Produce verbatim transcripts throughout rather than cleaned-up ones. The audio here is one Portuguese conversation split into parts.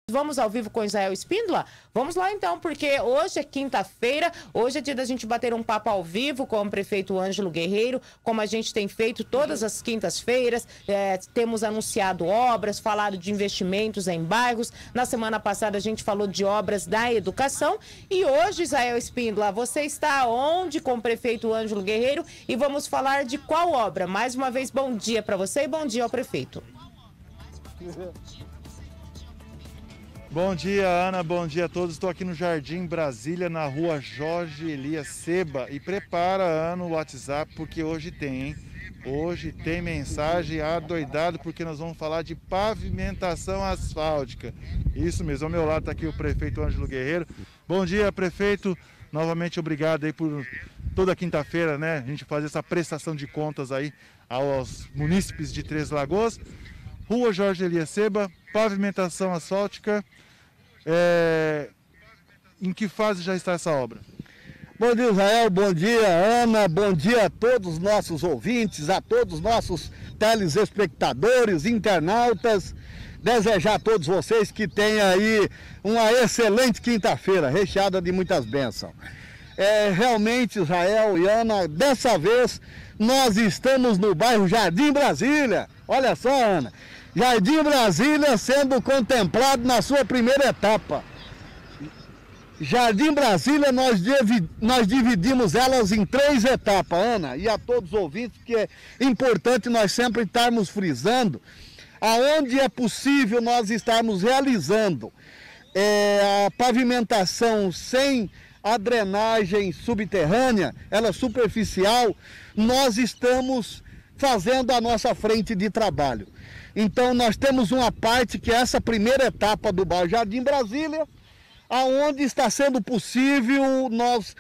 Vamos ao vivo com Israel Espíndola? Vamos lá então, porque hoje é quinta-feira, hoje é dia da gente bater um papo ao vivo com o prefeito Ângelo Guerreiro, como a gente tem feito todas as quintas-feiras, é, temos anunciado obras, falado de investimentos em bairros, na semana passada a gente falou de obras da educação e hoje, Israel Espíndola, você está onde com o prefeito Ângelo Guerreiro e vamos falar de qual obra? Mais uma vez, bom dia para você e bom dia ao prefeito. Bom dia, Ana, bom dia a todos. Estou aqui no Jardim Brasília, na rua Jorge Elias Seba. E prepara, Ana, o WhatsApp, porque hoje tem, hein? Hoje tem mensagem adoidado, porque nós vamos falar de pavimentação asfáltica. Isso mesmo, ao meu lado está aqui o prefeito Ângelo Guerreiro. Bom dia, prefeito. Novamente obrigado aí por toda quinta-feira, né? A gente fazer essa prestação de contas aí aos munícipes de Três Lagoas. Rua Jorge Elias Seba, pavimentação asfáltica. É... Em que fase já está essa obra? Bom dia, Israel, bom dia, Ana, bom dia a todos os nossos ouvintes, a todos os nossos telespectadores, internautas. Desejar a todos vocês que tenham aí uma excelente quinta-feira, recheada de muitas bênçãos. É, realmente, Israel e Ana, dessa vez nós estamos no bairro Jardim Brasília. Olha só, Ana, Jardim Brasília sendo contemplado na sua primeira etapa. Jardim Brasília, nós, nós dividimos elas em três etapas, Ana, e a todos os ouvintes, que é importante nós sempre estarmos frisando, aonde é possível nós estarmos realizando é, a pavimentação sem a drenagem subterrânea, ela superficial, nós estamos fazendo a nossa frente de trabalho. Então nós temos uma parte que é essa primeira etapa do bairro Jardim Brasília, aonde está sendo possível nós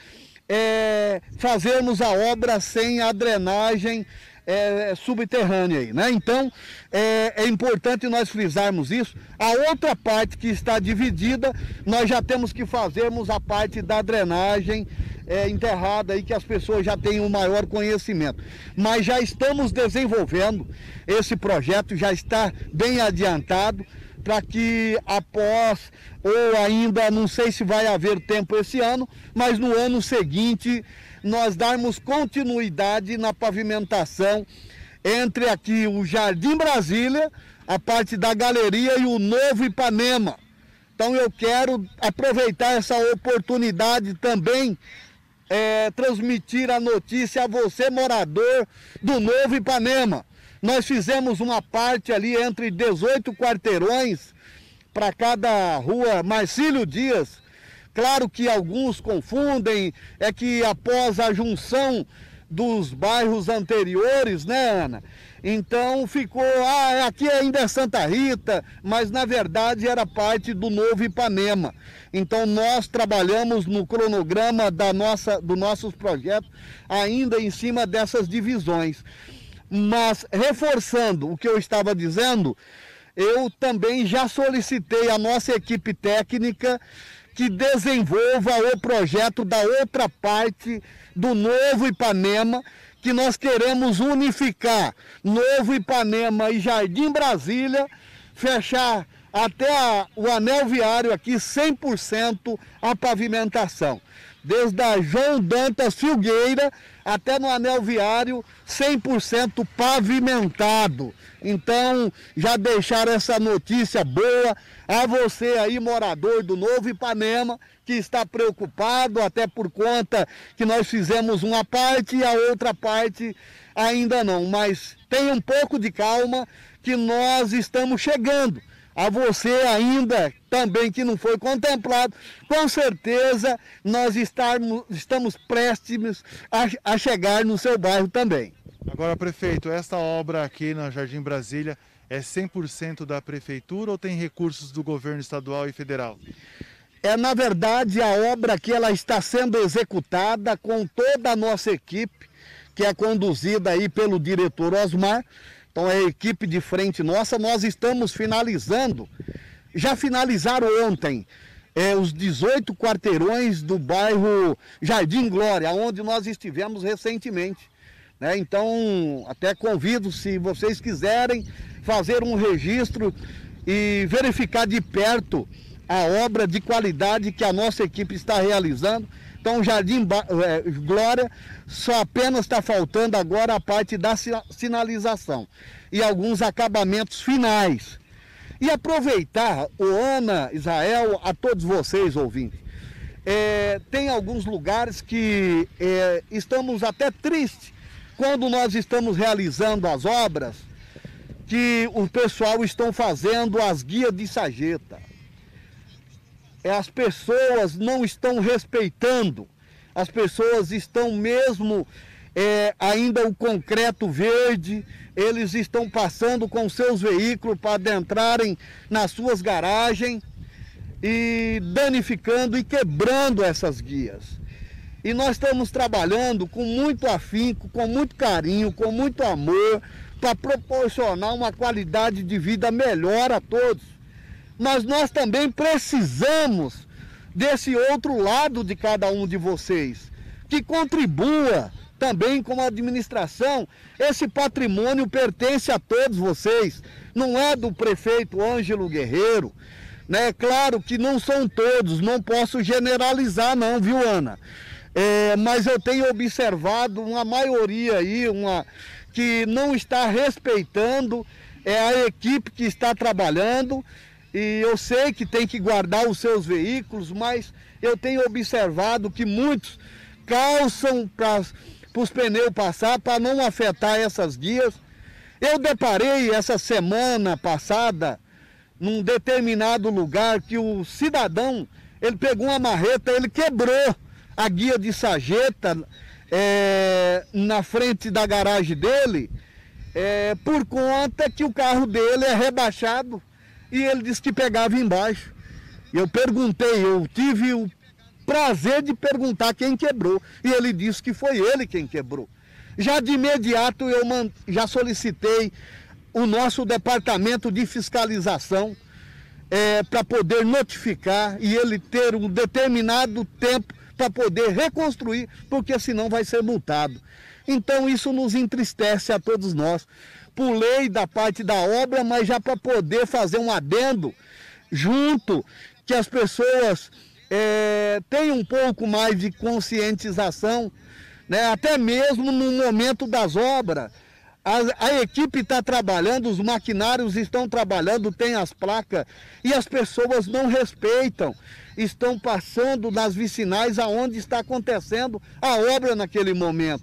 é, fazermos a obra sem a drenagem é, subterrânea aí, né? Então é, é importante nós frisarmos isso. A outra parte que está dividida, nós já temos que fazermos a parte da drenagem é, enterrada aí, que as pessoas já têm um maior conhecimento. Mas já estamos desenvolvendo esse projeto, já está bem adiantado, para que após, ou ainda não sei se vai haver tempo esse ano, mas no ano seguinte nós darmos continuidade na pavimentação entre aqui o Jardim Brasília, a parte da galeria e o Novo Ipanema. Então eu quero aproveitar essa oportunidade também, é, transmitir a notícia a você, morador do Novo Ipanema. Nós fizemos uma parte ali entre dezoito quarteirões para cada rua Marcílio Dias. Claro que alguns confundem, é que após a junção dos bairros anteriores, né, Ana? Então ficou, ah, aqui ainda é Santa Rita, mas na verdade era parte do Novo Ipanema. Então nós trabalhamos no cronograma da nossa, dos nossos projetos ainda em cima dessas divisões. Mas, reforçando o que eu estava dizendo, eu também já solicitei à nossa equipe técnica que desenvolva o projeto da outra parte do Novo Ipanema, que nós queremos unificar Novo Ipanema e Jardim Brasília, fechar até a, o anel viário aqui cem por cento a pavimentação. Desde a João Dantas Filgueira até no anel viário cem por cento pavimentado. Então, já deixar essa notícia boa a você aí, morador do Novo Ipanema, que está preocupado até por conta que nós fizemos uma parte e a outra parte ainda não. Mas tenha um pouco de calma que nós estamos chegando. A você ainda também que não foi contemplado, com certeza nós estarmos, estamos prestes a, a chegar no seu bairro também. Agora, prefeito, esta obra aqui na Jardim Brasília é cem por cento da prefeitura ou tem recursos do governo estadual e federal? É, na verdade, a obra aqui ela está sendo executada com toda a nossa equipe, que é conduzida aí pelo diretor Osmar. Então é a equipe de frente nossa, nós estamos finalizando, já finalizaram ontem, é, os dezoito quarteirões do bairro Jardim Glória, onde nós estivemos recentemente. Né? Então, até convido, se vocês quiserem fazer um registro e verificar de perto a obra de qualidade que a nossa equipe está realizando. Então o Jardim Glória só apenas está faltando agora a parte da sinalização e alguns acabamentos finais. E aproveitar, o Ana, Israel, a todos vocês ouvintes, é, tem alguns lugares que é, estamos até tristes quando nós estamos realizando as obras, que o pessoal estão fazendo as guias de sarjeta. As pessoas não estão respeitando, as pessoas estão mesmo é, ainda o concreto verde, eles estão passando com seus veículos para adentrarem nas suas garagens e danificando e quebrando essas guias. E nós estamos trabalhando com muito afinco, com muito carinho, com muito amor, para proporcionar uma qualidade de vida melhor a todos. Mas nós também precisamos desse outro lado de cada um de vocês, que contribua também com a administração. Esse patrimônio pertence a todos vocês, não é do prefeito Ângelo Guerreiro, né? Claro que não são todos, não posso generalizar não, viu, Ana? É, mas eu tenho observado uma maioria aí, uma, que não está respeitando é a equipe que está trabalhando. E eu sei que tem que guardar os seus veículos, mas eu tenho observado que muitos calçam para os pneus passar para não afetar essas guias. Eu deparei essa semana passada num determinado lugar que o cidadão, ele pegou uma marreta, ele quebrou a guia de sarjeta é, na frente da garagem dele, é, por conta que o carro dele é rebaixado. E ele disse que pegava embaixo. Eu perguntei, eu tive o prazer de perguntar quem quebrou. E ele disse que foi ele quem quebrou. Já de imediato eu já solicitei o nosso departamento de fiscalização é, para poder notificar e ele ter um determinado tempo para poder reconstruir, porque senão vai ser multado. Então isso nos entristece a todos nós. Pulei da parte da obra, mas já para poder fazer um adendo junto, que as pessoas é, tenham um pouco mais de conscientização, né? Até mesmo no momento das obras. A, a equipe está trabalhando, os maquinários estão trabalhando, tem as placas, e as pessoas não respeitam, estão passando nas vicinais aonde está acontecendo a obra naquele momento.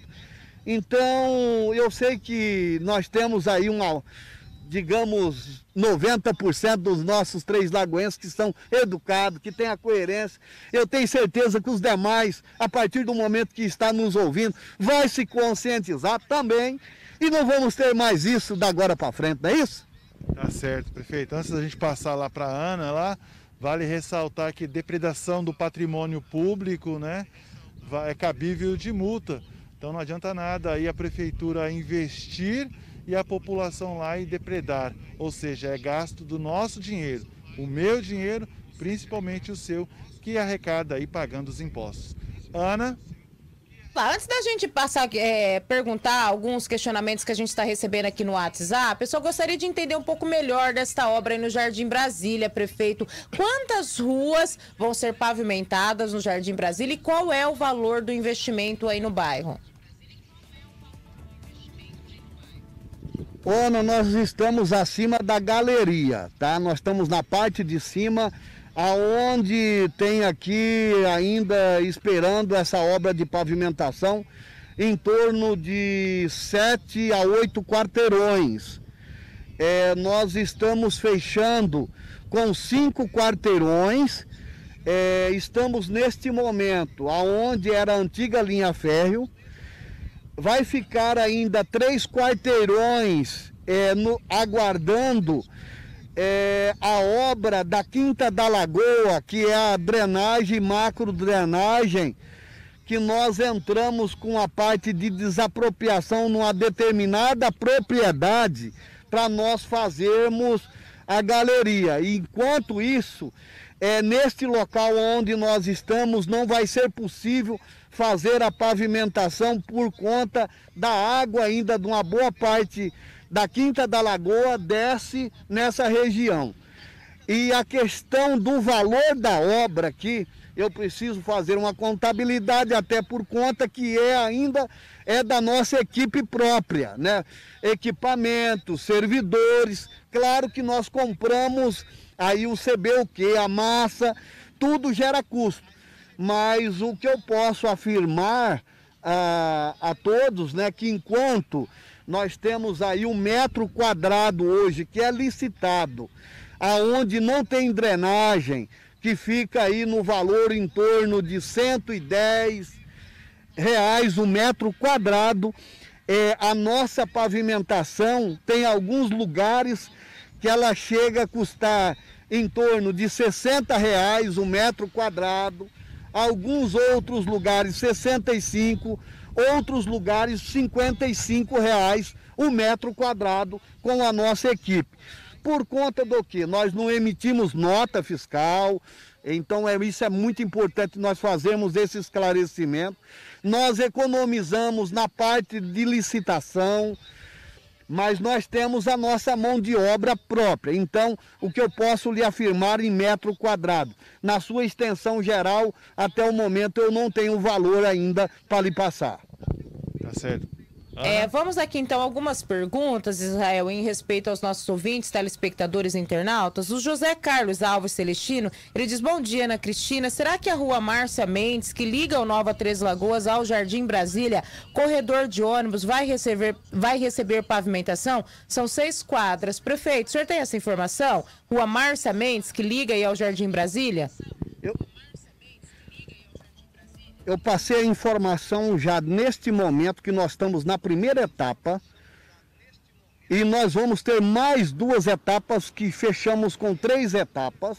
Então, eu sei que nós temos aí uma, digamos, noventa por cento dos nossos três lagoenses que são educados, que têm a coerência. Eu tenho certeza que os demais, a partir do momento que está nos ouvindo, vai se conscientizar também. E não vamos ter mais isso da agora para frente, não é isso? Tá certo, prefeito. Antes da gente passar lá para a Ana, lá, vale ressaltar que depredação do patrimônio público, né, é cabível de multa. Então não adianta nada aí a prefeitura investir e a população lá e depredar. Ou seja, é gasto do nosso dinheiro, o meu dinheiro, principalmente o seu, que arrecada aí pagando os impostos. Ana? Antes da gente passar, é, perguntar alguns questionamentos que a gente está recebendo aqui no WhatsApp, eu só gostaria de entender um pouco melhor desta obra aí no Jardim Brasília, prefeito. Quantas ruas vão ser pavimentadas no Jardim Brasília e qual é o valor do investimento aí no bairro? Ana, nós estamos acima da galeria, tá? Nós estamos na parte de cima, aonde tem aqui ainda esperando essa obra de pavimentação, em torno de sete a oito quarteirões. É, nós estamos fechando com cinco quarteirões, é, estamos neste momento, aonde era a antiga linha férreo, vai ficar ainda três quarteirões é, no, aguardando É, a obra da Quinta da Lagoa, que é a drenagem, macro drenagem, que nós entramos com a parte de desapropriação numa determinada propriedade para nós fazermos a galeria. E enquanto isso, é, neste local onde nós estamos, não vai ser possível fazer a pavimentação por conta da água ainda de uma boa parte da Quinta da Lagoa desce nessa região. E a questão do valor da obra aqui, eu preciso fazer uma contabilidade, até por conta que é ainda é da nossa equipe própria, né? Equipamentos, servidores, claro que nós compramos aí o C B U Q, a massa, tudo gera custo. Mas o que eu posso afirmar a, a todos, né, que enquanto nós temos aí um metro quadrado hoje, que é licitado, aonde não tem drenagem, que fica aí no valor em torno de cento e dez reais o metro quadrado. É, a nossa pavimentação tem alguns lugares que ela chega a custar em torno de sessenta reais o metro quadrado, alguns outros lugares sessenta e cinco, outros lugares cinquenta e cinco reais o metro quadrado com a nossa equipe. Por conta do que? Nós não emitimos nota fiscal, então é, isso é muito importante nós fazermos esse esclarecimento. Nós economizamos na parte de licitação, mas nós temos a nossa mão de obra própria. Então, o que eu posso lhe afirmar em metro quadrado, na sua extensão geral, até o momento eu não tenho valor ainda para lhe passar. Tá certo. É, vamos aqui então algumas perguntas, Israel, em respeito aos nossos ouvintes, telespectadores e internautas. O José Carlos Alves Celestino, ele diz: bom dia, Ana Cristina, será que a rua Márcia Mendes, que liga o Nova Três Lagoas ao Jardim Brasília, corredor de ônibus, vai receber, vai receber pavimentação? São seis quadras. Prefeito, o senhor tem essa informação? Rua Márcia Mendes, que liga aí ao Jardim Brasília? Eu... Eu passei a informação já neste momento que nós estamos na primeira etapa e nós vamos ter mais duas etapas que fechamos com três etapas,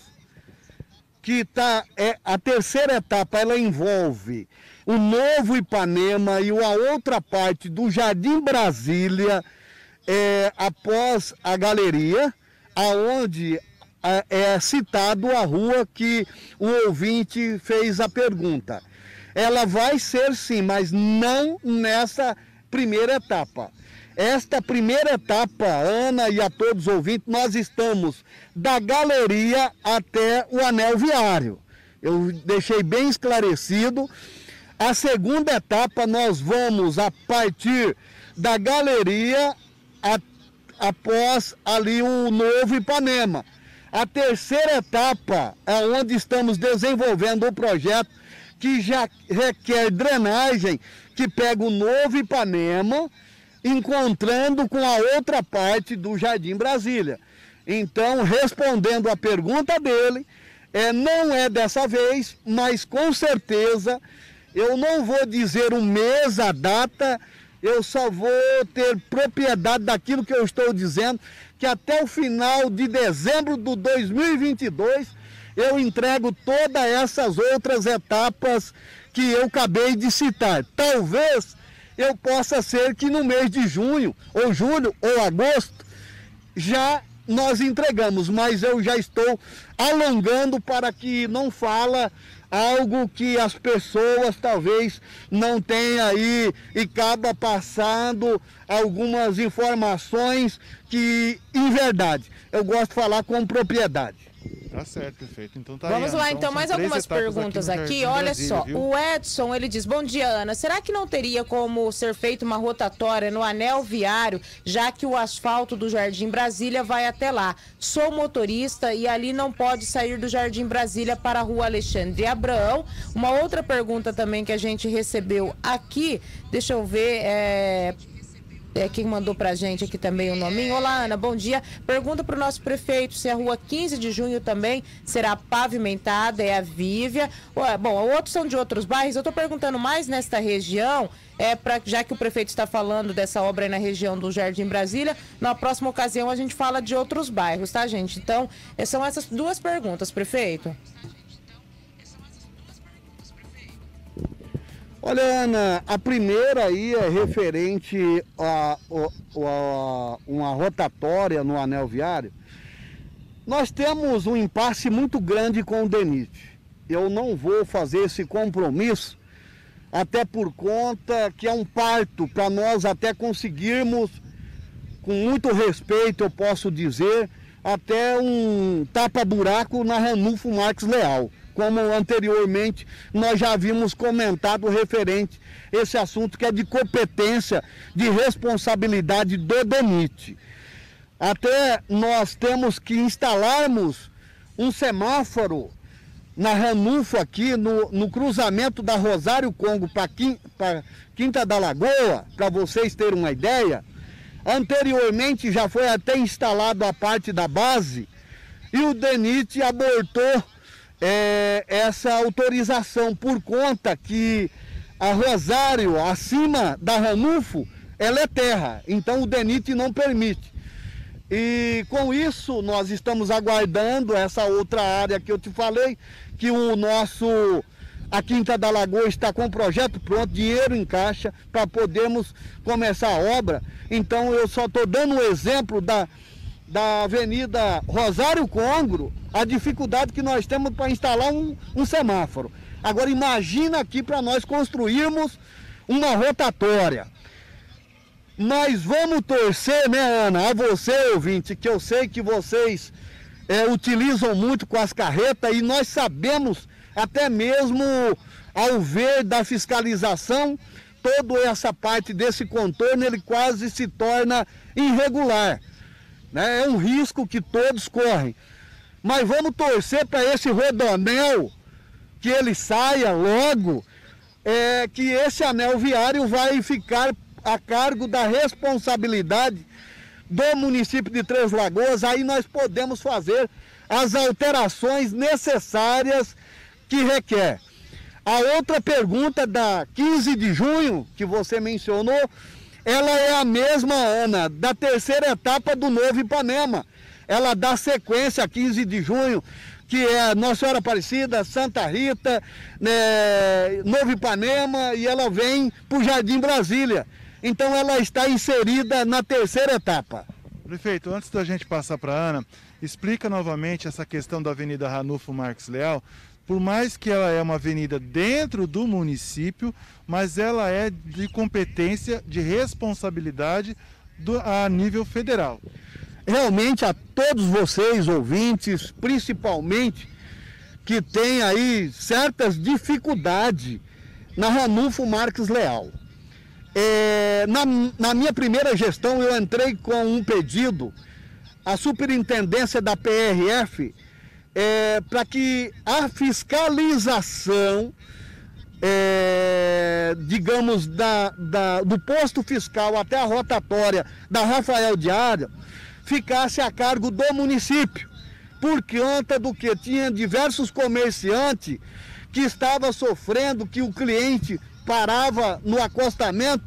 que tá, é, a terceira etapa ela envolve o Novo Ipanema e a outra parte do Jardim Brasília, é, após a galeria, aonde é, é citado a rua que o ouvinte fez a pergunta. Ela vai ser sim, mas não nessa primeira etapa. Esta primeira etapa, Ana e a todos os ouvintes, nós estamos da galeria até o anel viário. Eu deixei bem esclarecido. A segunda etapa nós vamos a partir da galeria a, após ali o Novo Ipanema. A terceira etapa é onde estamos desenvolvendo o projeto que já requer drenagem, que pega o Novo Ipanema, encontrando com a outra parte do Jardim Brasília. Então, respondendo a pergunta dele, é, não é dessa vez, mas com certeza, eu não vou dizer o mês, a data, eu só vou ter propriedade daquilo que eu estou dizendo, que até o final de dezembro de dois mil e vinte e dois, eu entrego todas essas outras etapas que eu acabei de citar. Talvez eu possa ser que no mês de junho, ou julho, ou agosto, já nós entregamos, mas eu já estou alongando para que não fala algo que as pessoas talvez não tenham aí e acaba passando algumas informações que, em verdade, eu gosto de falar com propriedade. Tá certo, perfeito. Então tá Vamos aí, lá, então, então, mais algumas perguntas aqui. aqui. Olha Brasília, só, viu? O Edson, ele diz: bom dia, Ana. Será que não teria como ser feita uma rotatória no anel viário, já que o asfalto do Jardim Brasília vai até lá? Sou motorista e ali não pode sair do Jardim Brasília para a rua Alexandre Abraão. Uma outra pergunta também que a gente recebeu aqui, deixa eu ver, é... É, quem mandou pra gente aqui também o nominho. Olá, Ana, bom dia. Pergunta pro nosso prefeito se a rua quinze de junho também será pavimentada, é a Vívia. Ué, bom, outros são de outros bairros. Eu tô perguntando mais nesta região, é pra, já que o prefeito está falando dessa obra aí na região do Jardim Brasília, na próxima ocasião a gente fala de outros bairros, tá, gente? Então, são essas duas perguntas, prefeito. Olha, Ana, a primeira aí é referente a, a, a uma rotatória no anel viário. Nós temos um impasse muito grande com o DENIT. Eu não vou fazer esse compromisso, até por conta que é um parto para nós até conseguirmos, com muito respeito eu posso dizer, até um tapa-buraco na Ranulfo Marques Leal, como anteriormente nós já havíamos comentado referente a esse assunto que é de competência, de responsabilidade do DENIT. Até nós temos que instalarmos um semáforo na Ranulfo aqui, no, no cruzamento da Rosário Congo para Quinta da Lagoa, para vocês terem uma ideia. Anteriormente já foi até instalado a parte da base e o DENIT abortou é, essa autorização por conta que a Rosário, acima da Ranulfo, ela é terra, então o DENIT não permite. E com isso nós estamos aguardando essa outra área que eu te falei, que o nosso, a Quinta da Lagoa está com o projeto pronto, dinheiro em caixa para podermos começar a obra. Então eu só estou dando um exemplo da, da Avenida Rosário Congro, a dificuldade que nós temos para instalar um, um semáforo. Agora imagina aqui para nós construirmos uma rotatória. Mas vamos torcer, né, Ana, a você, ouvinte, que eu sei que vocês é, utilizam muito com as carretas e nós sabemos, até mesmo ao ver da fiscalização, toda essa parte desse contorno, ele quase se torna irregular, né? É um risco que todos correm. Mas vamos torcer para esse rodoanel, que ele saia logo, é, que esse anel viário vai ficar a cargo da responsabilidade do município de Três Lagoas. Aí nós podemos fazer as alterações necessárias que requer. A outra pergunta da quinze de junho, que você mencionou, ela é a mesma, Ana, da terceira etapa do Novo Ipanema. Ela dá sequência a quinze de junho, que é Nossa Senhora Aparecida, Santa Rita, né, Novo Ipanema, e ela vem para o Jardim Brasília. Então ela está inserida na terceira etapa. Prefeito, antes da gente passar para a Ana, explica novamente essa questão da Avenida Ranulfo Marques Leal. Por mais que ela é uma avenida dentro do município, mas ela é de competência, de responsabilidade do, a nível federal. Realmente a todos vocês, ouvintes, principalmente, que têm aí certas dificuldades na Ranulfo Marques Leal. É, na, na minha primeira gestão eu entrei com um pedido à superintendência da P R F é, para que a fiscalização, é, digamos, da, da, do posto fiscal até a rotatória da Rafael Diário ficasse a cargo do município, por conta do que tinha diversos comerciantes que estavam sofrendo, que o cliente parava no acostamento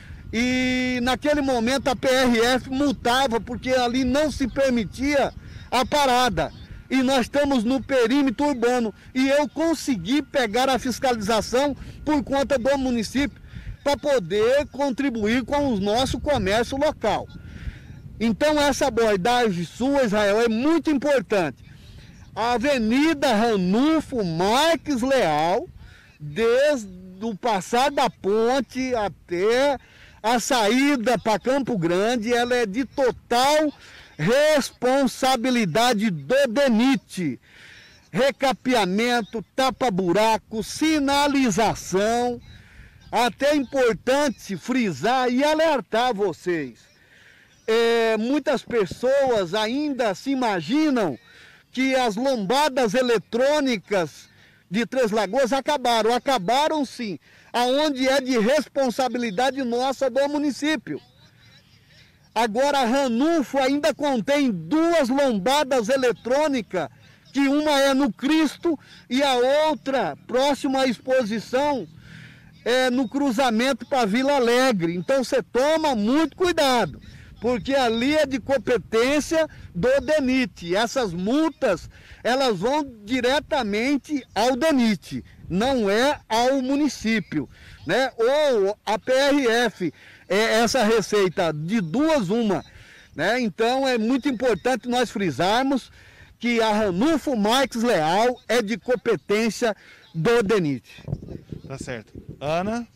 e naquele momento a P R F multava porque ali não se permitia a parada. E nós estamos no perímetro urbano e eu consegui pegar a fiscalização por conta do município para poder contribuir com o nosso comércio local. Então essa abordagem sua, Israel, é muito importante. A Avenida Ranulfo Marques Leal, desde do passar da ponte até a saída para Campo Grande, ela é de total responsabilidade do DENIT. Recapeamento, tapa-buraco, sinalização. Até é importante frisar e alertar vocês. É, muitas pessoas ainda se imaginam que as lombadas eletrônicas de Três Lagoas acabaram, acabaram sim, aonde é de responsabilidade nossa do município. Agora a Ranulfo ainda contém duas lombadas eletrônicas, que uma é no Cristo e a outra, próximo à exposição, é no cruzamento para Vila Alegre. Então você toma muito cuidado, porque ali é de competência do DENIT. Essas multas, elas vão diretamente ao DENIT, não é ao município, né? Ou a P R F, é essa receita de duas uma, né? Então é muito importante nós frisarmos que a Ranulfo Marques Leal é de competência do DENIT. Tá certo. Ana?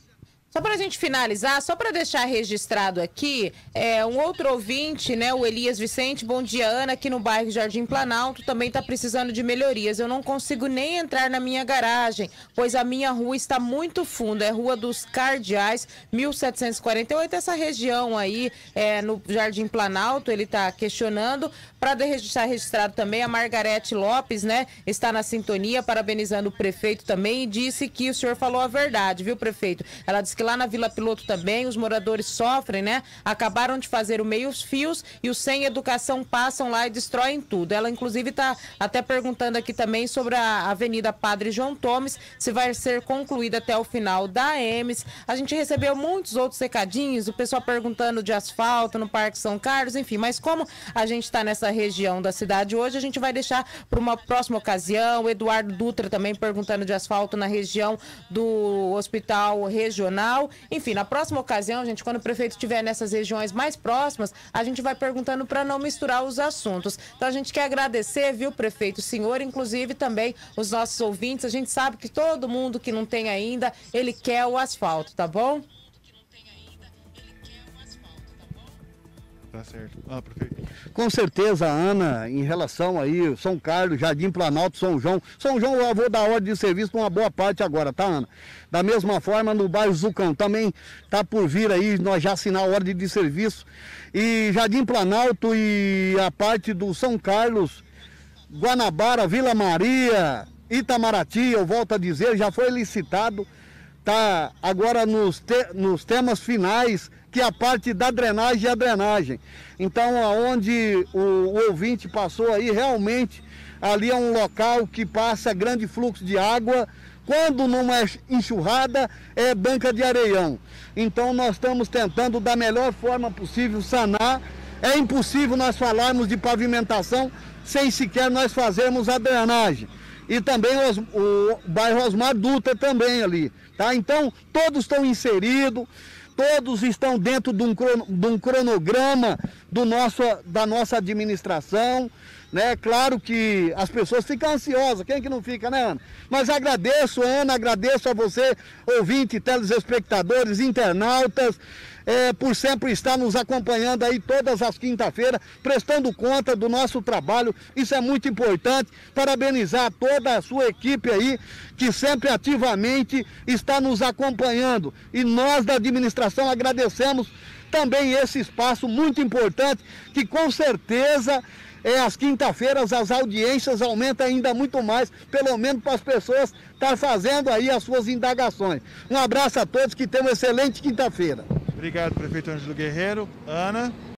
Só para a gente finalizar, só para deixar registrado aqui, é, um outro ouvinte, né, o Elias Vicente, bom dia, Ana, aqui no bairro Jardim Planalto, também está precisando de melhorias. Eu não consigo nem entrar na minha garagem, pois a minha rua está muito funda, é Rua dos Cardeais, mil setecentos e quarenta e oito, essa região aí, é, no Jardim Planalto, ele está questionando. Para deixar registrado também, a Margarete Lopes, né, está na sintonia, parabenizando o prefeito também, e disse que o senhor falou a verdade, viu, prefeito? Ela disse que lá na Vila Piloto também os moradores sofrem, né? Acabaram de fazer o meio-fios e os sem educação passam lá e destroem tudo. Ela, inclusive, está até perguntando aqui também sobre a Avenida Padre João Tomes, se vai ser concluída até o final da A M S. A gente recebeu muitos outros recadinhos, o pessoal perguntando de asfalto no Parque São Carlos, enfim. Mas como a gente está nessa região da cidade hoje, a gente vai deixar para uma próxima ocasião. O Eduardo Dutra também perguntando de asfalto na região do Hospital Regional. Enfim, na próxima ocasião, gente, quando o prefeito estiver nessas regiões mais próximas, a gente vai perguntando para não misturar os assuntos. Então a gente quer agradecer, viu, prefeito, o senhor, inclusive também os nossos ouvintes. A gente sabe que todo mundo que não tem ainda, ele quer o asfalto, tá bom? Tá certo. Ah, prefeito. Com certeza, Ana, em relação aí, São Carlos, Jardim Planalto, São João. São João eu vou dar ordem de serviço para uma boa parte agora, tá, Ana? Da mesma forma, no bairro Zucão também tá por vir aí, nós já assinar a ordem de serviço. E Jardim Planalto e a parte do São Carlos, Guanabara, Vila Maria, Itamaraty, eu volto a dizer, já foi licitado. Tá agora nos, te, nos temas finais, que é a parte da drenagem e a drenagem. Então, aonde o, o ouvinte passou aí, realmente, ali é um local que passa grande fluxo de água. Quando não é enxurrada, é banca de areião. Então, nós estamos tentando, da melhor forma possível, sanar. É impossível nós falarmos de pavimentação sem sequer nós fazermos a drenagem. E também os, o bairro Osmar Dutra também ali, tá? Então, todos estão inseridos, todos estão dentro de um, crono, de um cronograma do nosso, da nossa administração, né? Claro que as pessoas ficam ansiosas, quem que não fica, né, Ana? Mas agradeço, Ana, agradeço a você, ouvinte, telespectadores, internautas, É, por sempre estar nos acompanhando aí todas as quinta-feiras, prestando conta do nosso trabalho. Isso é muito importante. Parabenizar toda a sua equipe aí, que sempre ativamente está nos acompanhando. E nós da administração agradecemos também esse espaço muito importante, que com certeza é, às quinta-feiras as audiências aumentam ainda muito mais, pelo menos para as pessoas estar fazendo aí as suas indagações. Um abraço a todos, que tenham uma excelente quinta-feira. Obrigado, prefeito Ângelo Guerreiro. Ana.